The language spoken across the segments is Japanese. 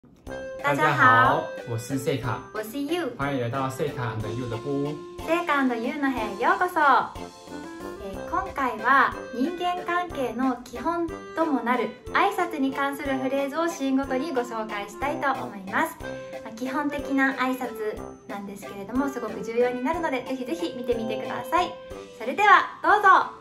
大家好，我是セイカ， 我是 You。 欢迎来到セイカ&ユウの部屋。 セイカ&ユウの部屋へようこそ。今回は人間関係の基本ともなる挨拶に関するフレーズをシーンごとにご紹介したいと思います。基本的な挨拶なんですけれども、すごく重要になるのでぜひぜひ見てみてください。それではどうぞ。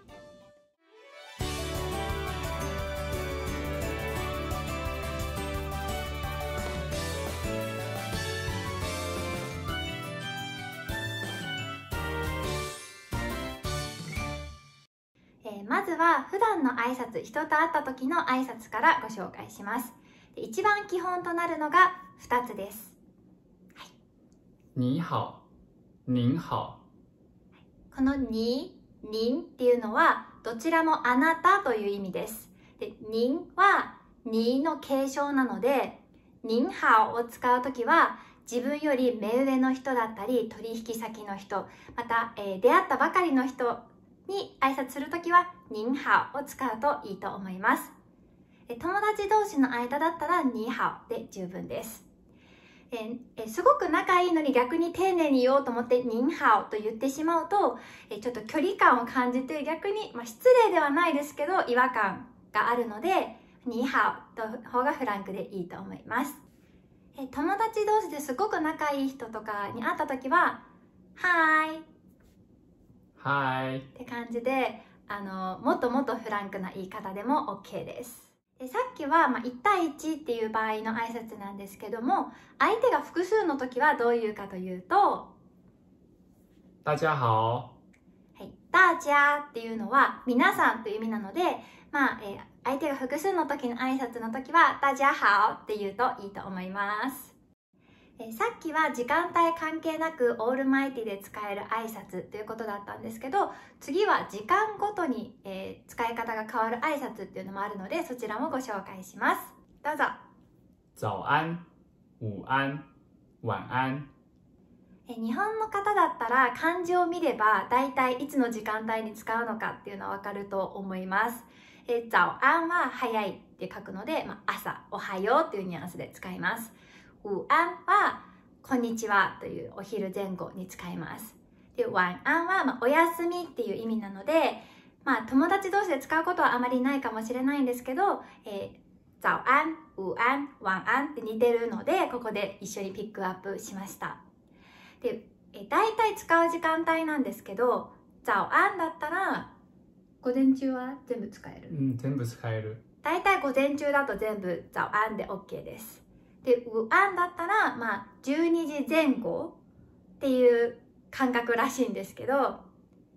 まずは普段の挨拶、人と会った時の挨拶からご紹介します。一番基本となるのが2つです。はい、 你好、您好。 このに、您っていうのはどちらもあなたという意味です。で、您はにの継承なので、您好を使うときは自分より目上の人だったり取引先の人、また、出会ったばかりの人に挨拶するときは您好を使うといいと思います。友達同士の間だったらに好で十分です。すごく仲いいのに逆に丁寧に言おうと思って您好と言ってしまうと、ちょっと距離感を感じて逆に、失礼ではないですけど違和感があるのでに好の方がフランクでいいと思います。友達同士ですごく仲いい人とかに会ったときははーいはいって感じで、もっともっとフランクな言い方でも OK です。さっきは、1対1っていう場合の挨拶なんですけども、相手が複数の時はどういうかというと、 大家好。 はい、大家っていうのは皆さんという意味なので、相手が複数の時の挨拶の時は大家好って言うといいと思います。さっきは時間帯関係なくオールマイティで使える挨拶ということだったんですけど、次は時間ごとに、使い方が変わる挨拶っていうのもあるので、そちらもご紹介します。どうぞ。 早安、午安、晚安。 日本の方だったら漢字を見ればだいたいいつの時間帯に使うのかっていうのはわかると思います。早安は早いって書くので、朝、おはようっていうニュアンスで使います。午安はこんにちはというお昼前後に使います。で、晚安はおやすみっていう意味なので、友達同士で使うことはあまりないかもしれないんですけど、早安、午安、晚安って似てるので、ここで一緒にピックアップしました。で、大体使う時間帯なんですけど、早安だったら午前中は全部使える。 全部使える。 大体午前中だと全部早安で OK です。で、午安だったら、12時前後っていう感覚らしいんですけど、じゃあ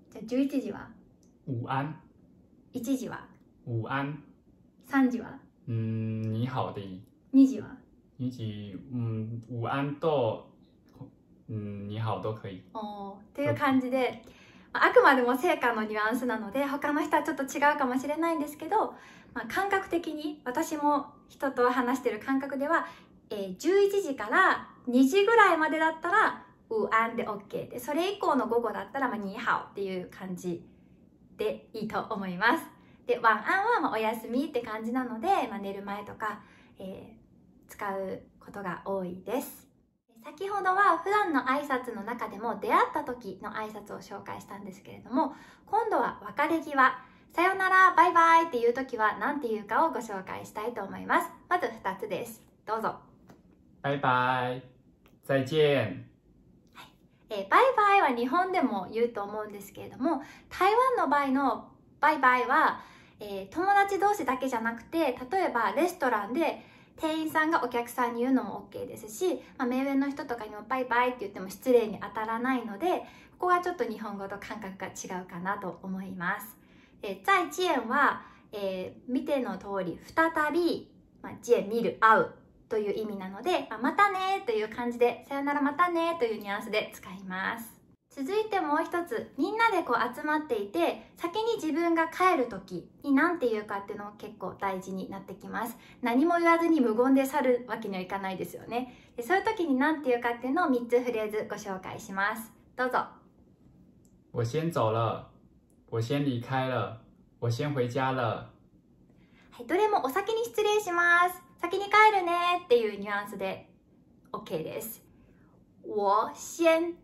11時は午安。 1時は午安。 3時は你好でいい。 2時は 2時、午安と、你好都可以。 っていう感じで、あくまでも成果のニュアンスなので、他の人はちょっと違うかもしれないんですけど、感覚的に私も人と話してる感覚では、11時から2時ぐらいまでだったら午安で OK で、それ以降の午後だったらに好っていう感じでいいと思います。で、晚安はお休みって感じなので、寝る前とか、使うことが多いです。先ほどは普段の挨拶の中でも出会った時の挨拶を紹介したんですけれども、今度は別れ際、さよなら、バイバイっていう時は何て言うかをご紹介したいと思います。まず2つです。どうぞ。 バイバイ、再見。 バイバイは日本でも言うと思うんですけれども、台湾の場合のバイバイは、友達同士だけじゃなくて、例えばレストランで店員さんがお客さんに言うのも OK ですし、目上の人とかにもバイバイって言っても失礼に当たらないので、ここはちょっと日本語と感覚が違うかなと思います。再見は、見ての通り再び、見見る、会うという意味なので、またねという感じで、さよならまたねというニュアンスで使います。続いてもう一つ、みんなで集まっていて、先に自分が帰る時に何て言うかっていうのも結構大事になってきます。何も言わずに無言で去るわけにはいかないですよね。そういう時に何て言うかっていうのを3つフレーズご紹介します。どうぞ。 我先走了。我先離開了。我先回家了。 はい、どれもお先に失礼します。 先に帰るねっていうニュアンスで OK です。我先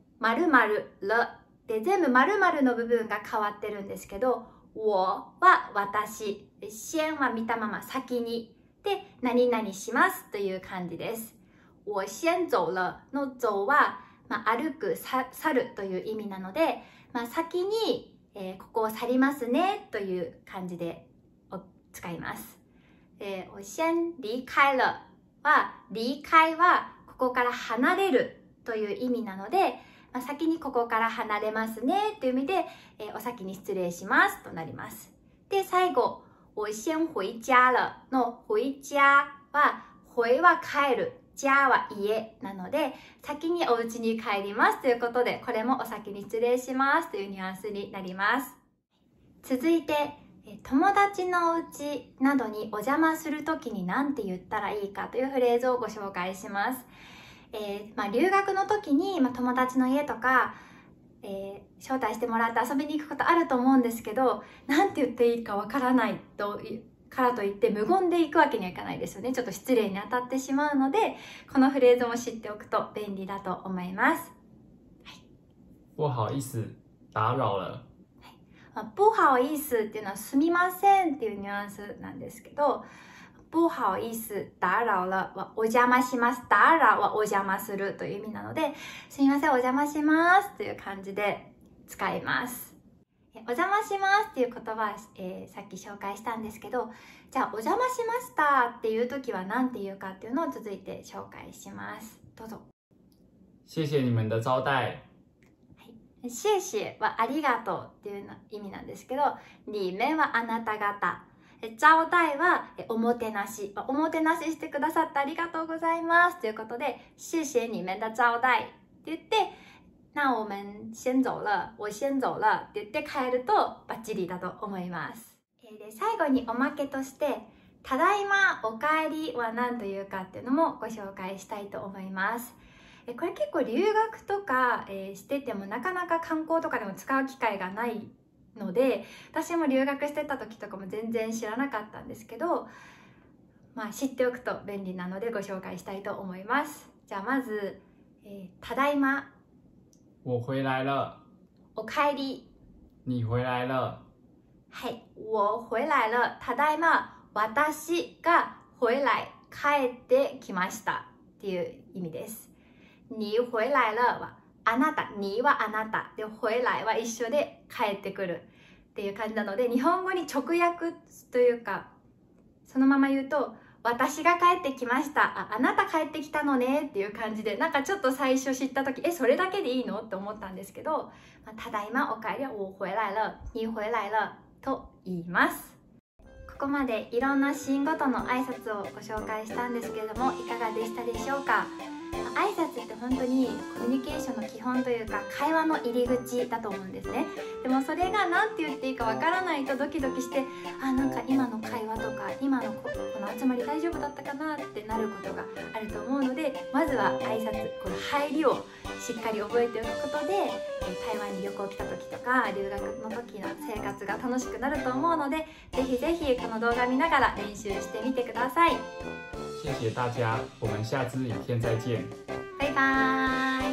〇〇了で、全部〇〇の部分が変わってるんですけど、我は私、先は見たまま先にで、何々しますという感じです。我先走了の走は、歩く、去るという意味なので、先に、ここを去りますねという感じで使います。我先離開了は、離開はここから離れるという意味なので、先にここから離れますねという意味で、お先に失礼しますとなります。で、最後、我先回家了の回家は、回は帰る、家は家なので、先にお家に帰りますということで、これもお先に失礼しますというニュアンスになります。続いて、友達のお家などにお邪魔するときに何て言ったらいいかというフレーズをご紹介します。留学の時に、友達の家とか、招待してもらって遊びに行くことあると思うんですけど、なんて言っていいかわからないからといって無言で行くわけにはいかないですよね。ちょっと失礼に当たってしまうので、このフレーズも知っておくと便利だと思います。はい、 不好意思、打扰了。 不好意思っていうのはすみませんっていうニュアンスなんですけど、不好意思、打扰了はお邪魔します。打扰はお邪魔するという意味なので、すみません、お邪魔しますという感じで使います。お邪魔しますっていう言葉は、さっき紹介したんですけど、じゃあお邪魔しましたっていう時は何て言うかっていうのを続いて紹介します。どうぞ。 謝謝你们的招待。 謝謝はありがとうっていう意味なんですけど、你们はあなた方。招待はおもてなし。おもてなししてくださってありがとうございますということで、謝謝你们的招待って言って、那我们先走了、我先走了って言って帰るとバッチリだと思います。で、最後におまけとして、ただいま、おかえりは何というかっていうのもご紹介したいと思います。これ結構留学とかしててもなかなか観光とかでも使う機会がないので、私も留学してた時とかも全然知らなかったんですけど、知っておくと便利なのでご紹介したいと思います。じゃあまず、ただいま、 我回来了。 おかえり。 你回来了。 はい、我回来了。ただいま、私が回来、帰ってきましたっていう意味です。你回来了はあなた、にはあなたで、回来は一緒で帰ってくるっていう感じなので、日本語に直訳というか、そのまま言うと、私が帰ってきました。あなた帰ってきたのねっていう感じで、なんかちょっと最初知った時、それだけでいいのって思ったんですけど、ただいまお帰りは我回来了、你回来了と言います。ここまでいろんなシーンごとの挨拶をご紹介したんですけれども、いかがでしたでしょうか。挨拶って本当にコミュニケーションの基本というか、会話の入り口だと思うんですね。でもそれが何て言っていいかわからないとドキドキして、なんか今の会話とか今のこの集まり大丈夫だったかなってなることがあると思うので、まずは挨拶、この入りをしっかり覚えておくことで、台湾に旅行来た時とか留学の時の生活が楽しくなると思うので、ぜひぜひこの動画見ながら練習してみてください。 谢谢大家，我们下支影片再见。 拜拜。